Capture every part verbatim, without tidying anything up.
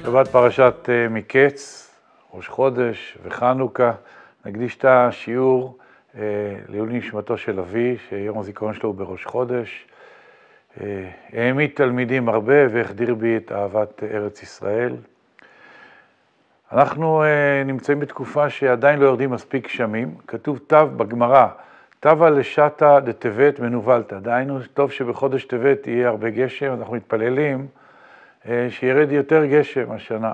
שבת פרשת מקץ, ראש חודש וחנוכה. נקדיש את השיעור אה, לעילוי נשמתו של אבי, שיום הזיכרון שלו הוא בראש חודש. אה, העמיד תלמידים הרבה והחדיר בי את אהבת ארץ ישראל. אנחנו אה, נמצאים בתקופה שעדיין לא יורדים מספיק גשמים. כתוב תו בגמרא, תבה לשתא דטבת מנוולתא. דהיינו, טוב שבחודש טבת יהיה הרבה גשם. אנחנו מתפללים אה, שירד יותר גשם השנה.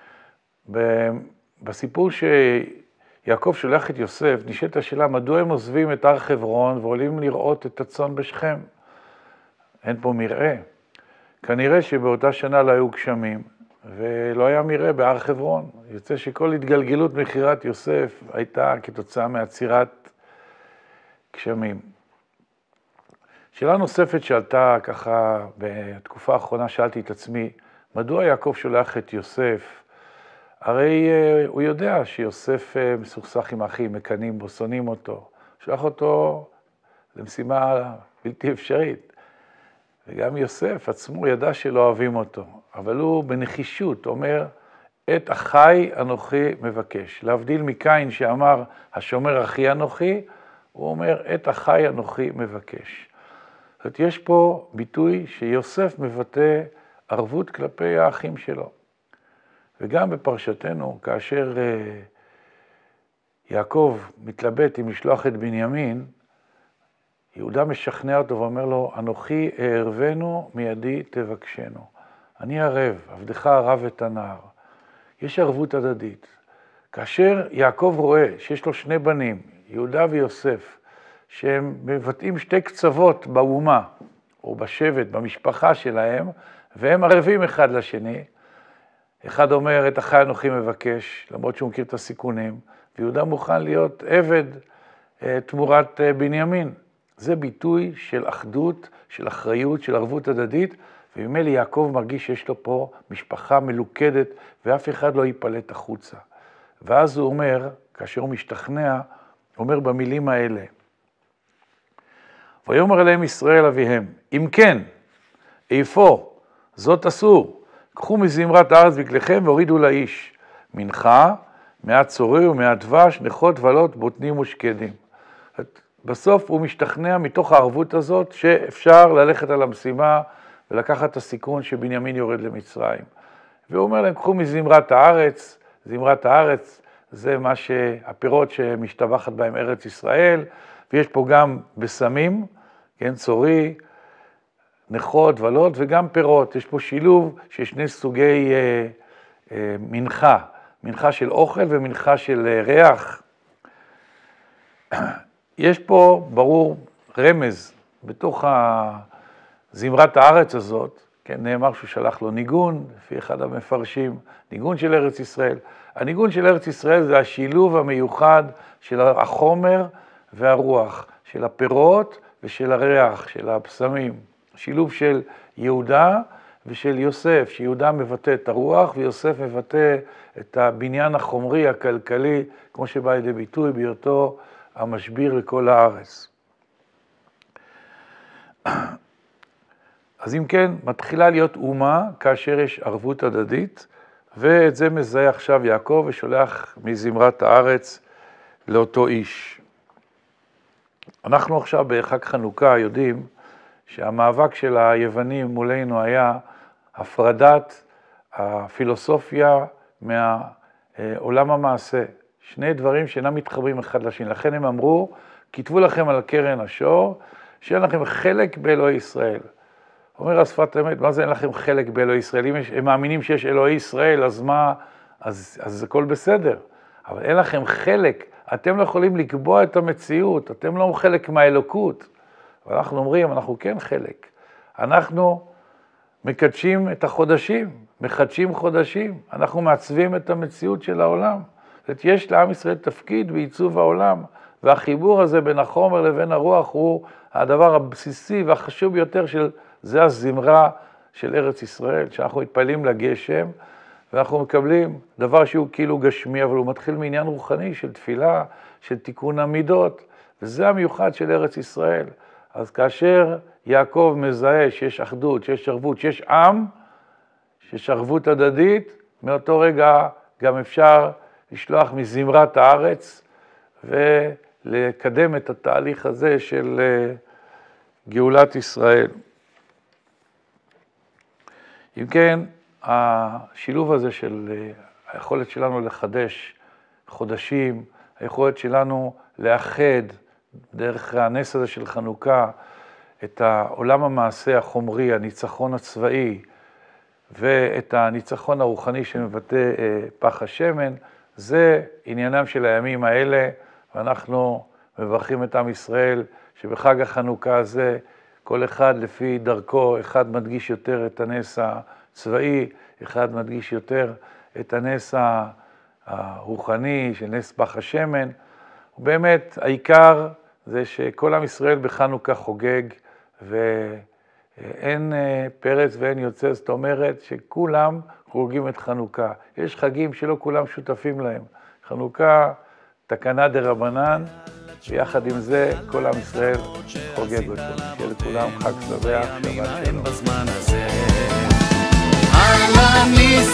בסיפור שיעקב שולח את יוסף, נשאלת השאלה, מדוע הם עוזבים את הר חברון ועולים לראות את הצאן בשכם? אין פה מרעה. כנראה שבאותה שנה לא היו גשמים, ולא היה מרעה בהר חברון. יוצא שכל התגלגלות מכירת יוסף הייתה כתוצאה מעצירת גשמים. שאלה נוספת שעלתה ככה בתקופה האחרונה, שאלתי את עצמי, מדוע יעקב שולח את יוסף? הרי uh, הוא יודע שיוסף uh, מסוכסך עם האחים, מקנים בו, שונאים אותו. שלח אותו למשימה בלתי אפשרית. וגם יוסף עצמו ידע שלא אוהבים אותו. אבל הוא בנחישות אומר, את אחי אנוכי מבקש. להבדיל מקין שאמר, השומר אחי אנוכי, הוא אומר, את אחי אנוכי מבקש. זאת אומרת, יש פה ביטוי שיוסף מבטא ערבות כלפי האחים שלו. וגם בפרשתנו, כאשר יעקב מתלבט אם לשלוח את בנימין, יהודה משכנע אותו ואומר לו, אנוכי הערבנו מידי תבקשנו. אני ערב, עבדך ערב את הנער. יש ערבות הדדית. כאשר יעקב רואה שיש לו שני בנים, יהודה ויוסף, שהם מבטאים שתי קצוות באומה, או בשבט, במשפחה שלהם, והם ערבים אחד לשני, אחד אומר, את אחי אנוכי מבקש, למרות שהוא מכיר את הסיכונים, ויהודה מוכן להיות עבד תמורת בנימין. זה ביטוי של אחדות, של אחריות, של ערבות הדדית, וממילא יעקב מרגיש שיש לו פה משפחה מלוכדת, ואף אחד לא ייפלט החוצה. ואז הוא אומר, כאשר הוא משתכנע, הוא אומר במילים האלה, ויאמר אליהם ישראל אביהם, אם כן, איפה, זאת אסור, קחו מזמרת הארץ בכליכם והורידו לאיש, מנחה, מעט צורי ומעט דבש, נכות ועלות, בוטנים ושקדים. בסוף הוא משתכנע מתוך הערבות הזאת שאפשר ללכת על המשימה ולקחת את הסיכון שבנימין יורד למצרים. והוא אומר להם, קחו מזמרת הארץ, זמרת הארץ זה מה שהפירות שמשתבחת בהם ארץ ישראל, ויש פה גם בשמים, כן, צורי, נכות, ועלות וגם פירות. יש פה שילוב של שני סוגי אה, אה, מנחה, מנחה של אוכל ומנחה של אה, ריח. יש פה ברור רמז בתוך זמרת הארץ הזאת, כן, נאמר שהוא שלח לו ניגון, לפי אחד המפרשים, ניגון של ארץ ישראל. הניגון של ארץ ישראל זה השילוב המיוחד של החומר והרוח, של הפירות ושל הריח, של הבשמים. שילוב של יהודה ושל יוסף, שיהודה מבטא את הרוח ויוסף מבטא את הבניין החומרי, הכלכלי, כמו שבא לידי ביטוי בהיותו המשביר לכל הארץ. אז אם כן, מתחילה להיות אומה כאשר יש ערבות הדדית, ואת זה מזהה עכשיו יעקב ושולח מזמרת הארץ לאותו איש. אנחנו עכשיו בחג חנוכה יודעים שהמאבק של היוונים מולנו היה הפרדת הפילוסופיה מהעולם המעשה. שני דברים שאינם מתחברים אחד לשני. לכן הם אמרו, כתבו לכם על קרן השור, שאין לכם חלק באלוהי ישראל. אומר השפת אמת, מה זה אין לכם חלק באלוהי ישראל? אם הם מאמינים שיש אלוהי ישראל, אז מה? אז, אז הכל בסדר. אבל אין לכם חלק. אתם לא יכולים לקבוע את המציאות. אתם לא חלק מהאלוקות. ואנחנו אומרים, אנחנו כן חלק. אנחנו מקדשים את החודשים, מחדשים חודשים. אנחנו מעצבים את המציאות של העולם. זאת אומרת, יש לעם ישראל תפקיד בעיצוב העולם, והחיבור הזה בין החומר לבין הרוח הוא הדבר הבסיסי והחשוב ביותר של זה הזמרה של ארץ ישראל, שאנחנו מתפעלים לגשם, ואנחנו מקבלים דבר שהוא כאילו גשמי, אבל הוא מתחיל מעניין רוחני של תפילה, של תיקון המידות, וזה המיוחד של ארץ ישראל. אז כאשר יעקב מזהה שיש אחדות, שיש ערבות, שיש עם, שיש ערבות הדדית, מאותו רגע גם אפשר לשלוח מזמרת הארץ ולקדם את התהליך הזה של גאולת ישראל. אם כן, השילוב הזה של היכולת שלנו לחדש חודשים, היכולת שלנו לאחד דרך הנס הזה של חנוכה את העולם המעשה החומרי, הניצחון הצבאי, ואת הניצחון הרוחני שמבטא פח השמן, זה עניינם של הימים האלה, ואנחנו מברכים את עם ישראל שבחג החנוכה הזה כל אחד לפי דרכו, אחד מדגיש יותר את הנס הצבאי, אחד מדגיש יותר את הנס הרוחני של נס פח השמן. ובאמת העיקר זה שכל עם ישראל בחנוכה חוגג, ואין פרץ ואין יוצא, זאת אומרת שכולם חוגגים את חנוכה. יש חגים שלא כולם שותפים להם. חנוכה תקנה דרבנן, ויחד עם זה כל עם ישראל חוגג אותו. שיהיה לכולם חג שמח, שבת שלום.